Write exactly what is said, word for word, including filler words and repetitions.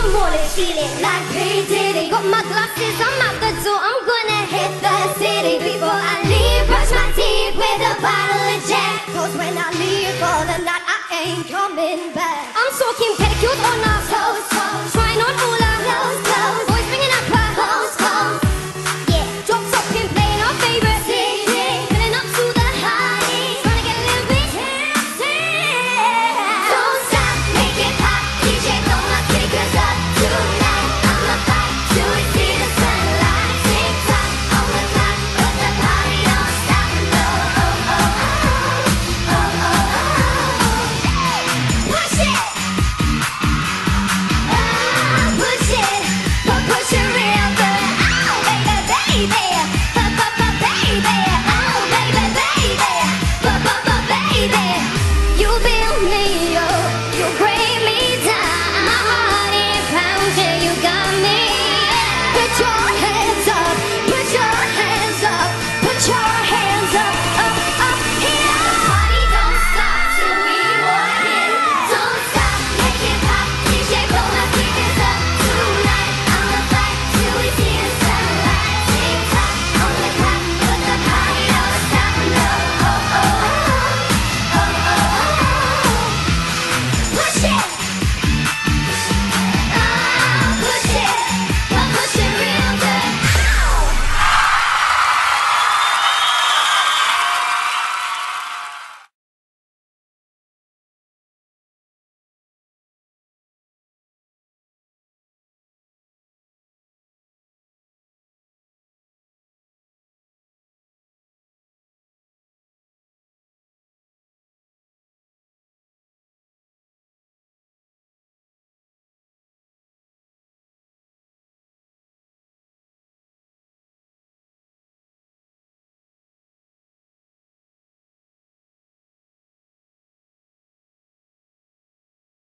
morning feeling like P. Diddy. Got my glasses, I'm out the door, I'm gonna hit the city. Before I leave, brush my teeth with a bottle of Jack. Cause when I leave for the night, I ain't coming back. I'm talking pedicures on our toes.